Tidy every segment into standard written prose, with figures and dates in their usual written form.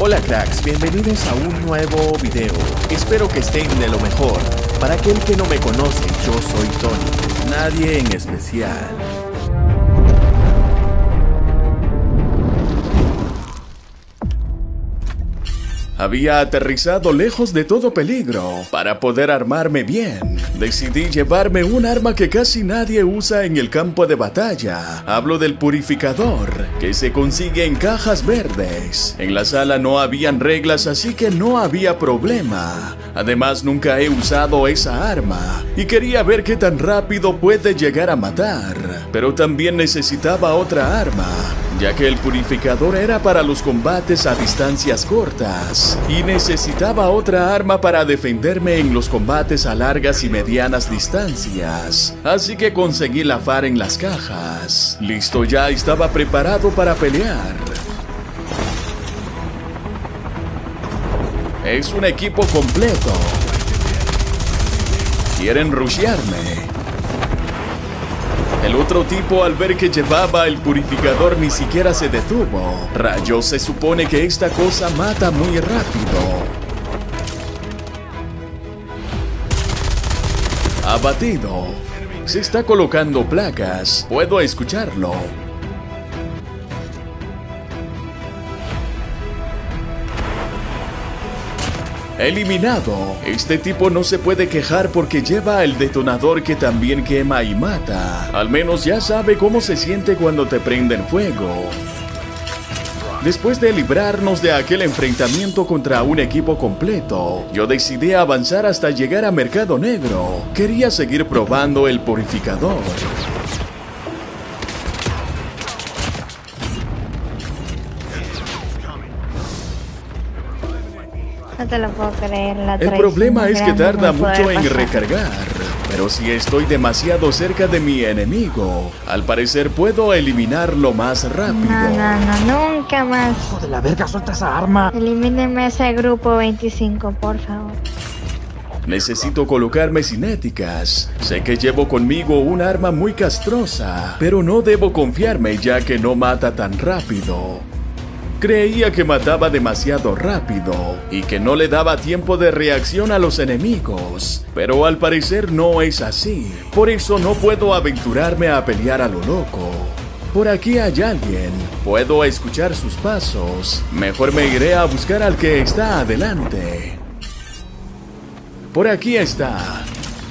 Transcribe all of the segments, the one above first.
Hola cracks, bienvenidos a un nuevo video. Espero que estén de lo mejor. Para aquel que no me conoce, yo soy Tony, nadie en especial. Había aterrizado lejos de todo peligro para poder armarme bien. Decidí llevarme un arma que casi nadie usa en el campo de batalla. Hablo del purificador, que se consigue en cajas verdes. En la sala no habían reglas, así que no había problema. Además, nunca he usado esa arma y quería ver qué tan rápido puede llegar a matar. Pero también necesitaba otra arma, ya que el purificador era para los combates a distancias cortas y necesitaba otra arma para defenderme en los combates a largas y medianas distancias. Así que conseguí la FAR en las cajas. Listo, ya estaba preparado para pelear. Es un equipo completo. Quieren rushearme. El otro tipo, al ver que llevaba el purificador, ni siquiera se detuvo. Rayos, se supone que esta cosa mata muy rápido. Abatido. Se está colocando placas. Puedo escucharlo. Eliminado. Este tipo no se puede quejar porque lleva el detonador que también quema y mata. Al menos ya sabe cómo se siente cuando te prenden fuego. Después de librarnos de aquel enfrentamiento contra un equipo completo, yo decidí avanzar hasta llegar a Mercado Negro. Quería seguir probando el purificador. No te lo puedo creer, El problema es que tarda mucho en recargar, pero si estoy demasiado cerca de mi enemigo, al parecer puedo eliminarlo más rápido. No, nunca más. ¡Hijo de la verga, suelta esa arma! Elimíneme ese grupo 25, por favor. Necesito colocarme cinéticas. Sé que llevo conmigo un arma muy castrosa, pero no debo confiarme ya que no mata tan rápido. Creía que mataba demasiado rápido y que no le daba tiempo de reacción a los enemigos, pero al parecer no es así. Por eso no puedo aventurarme a pelear a lo loco. Por aquí hay alguien, puedo escuchar sus pasos. Mejor me iré a buscar al que está adelante. Por aquí está.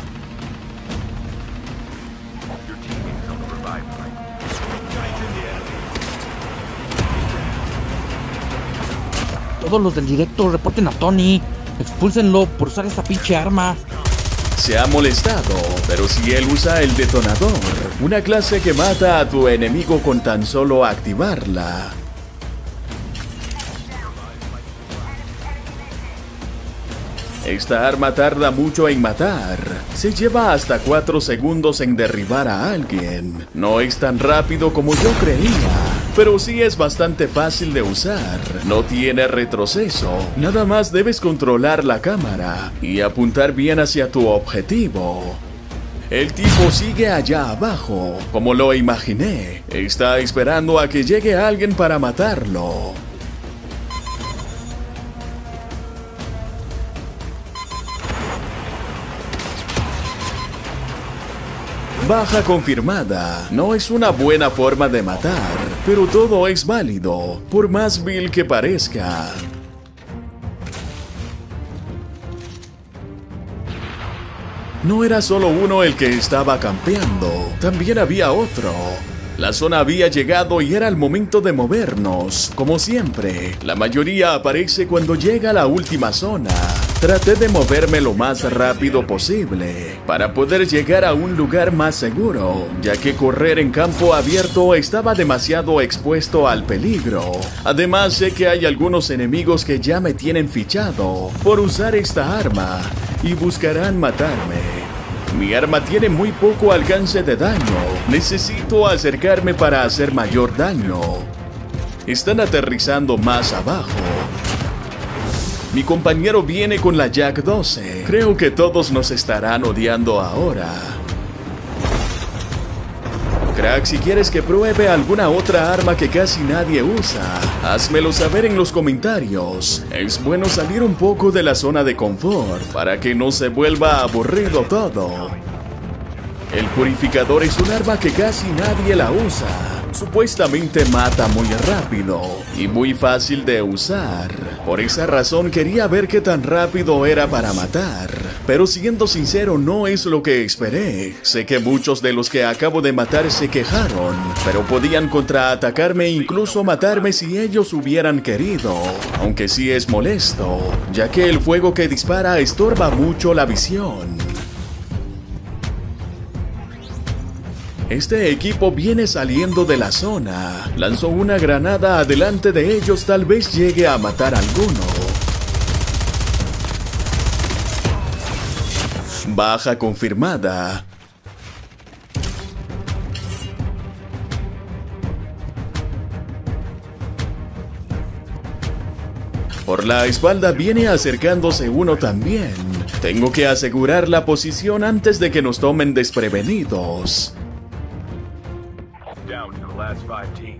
Todos los del directo reporten a Tony. Expúlsenlo por usar esta pinche arma. Se ha molestado, pero si él usa el detonador, una clase que mata a tu enemigo con tan solo activarla. Esta arma tarda mucho en matar. Se lleva hasta 4 segundos en derribar a alguien. No es tan rápido como yo creía, pero sí es bastante fácil de usar. No tiene retroceso. Nada más debes controlar la cámara y apuntar bien hacia tu objetivo. El tipo sigue allá abajo, como lo imaginé. Está esperando a que llegue alguien para matarlo. Baja confirmada. No es una buena forma de matar, pero todo es válido, por más vil que parezca. No era solo uno el que estaba campeando, también había otro. La zona había llegado y era el momento de movernos. Como siempre, la mayoría aparece cuando llega la última zona. Traté de moverme lo más rápido posible para poder llegar a un lugar más seguro, ya que correr en campo abierto estaba demasiado expuesto al peligro. Además, sé que hay algunos enemigos que ya me tienen fichado por usar esta arma y buscarán matarme. Mi arma tiene muy poco alcance de daño. Necesito acercarme para hacer mayor daño. Están aterrizando más abajo. Mi compañero viene con la Jak 12. Creo que todos nos estarán odiando ahora. Crack, si quieres que pruebe alguna otra arma que casi nadie usa, házmelo saber en los comentarios. Es bueno salir un poco de la zona de confort para que no se vuelva aburrido todo. El purificador es un arma que casi nadie la usa. Supuestamente mata muy rápido y muy fácil de usar. Por esa razón quería ver qué tan rápido era para matar. Pero siendo sincero, no es lo que esperé. Sé que muchos de los que acabo de matar se quejaron, pero podían contraatacarme e incluso matarme si ellos hubieran querido. Aunque sí es molesto, ya que el fuego que dispara estorba mucho la visión. Este equipo viene saliendo de la zona. Lanzó una granada adelante de ellos, tal vez llegue a matar a alguno. Baja confirmada. Por la espalda viene acercándose uno también. Tengo que asegurar la posición antes de que nos tomen desprevenidos. Down to the last 5 teams.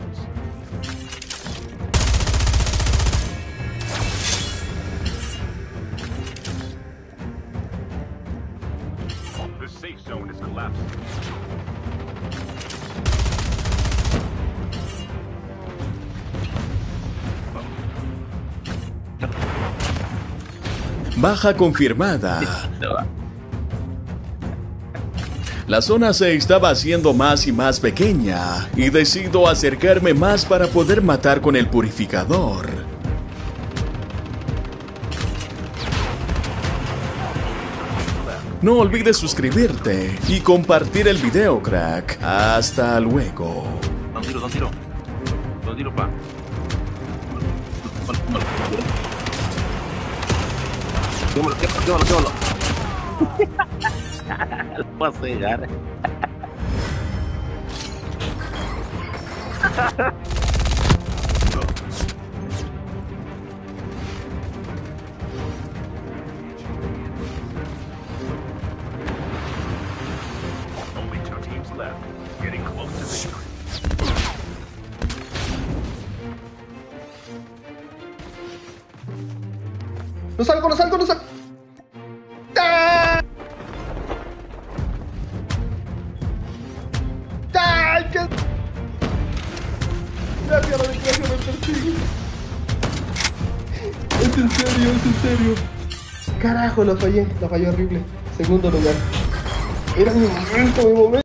The safe zone is collapsing. Baja confirmada. La zona se estaba haciendo más y más pequeña, y decido acercarme más para poder matar con el purificador. No olvides suscribirte y compartir el video, crack. Hasta luego. Don tiro. Don tiro, pa. Quémalo. Lo vas a llegar. Only 2 teams left. Getting close to victory. ¡No salgo! ¡Ah! ¡Ay, qué! Gracias, la desgracia me persigue. Es en serio. Carajo, la fallé horrible. Segundo lugar. Era mi momento.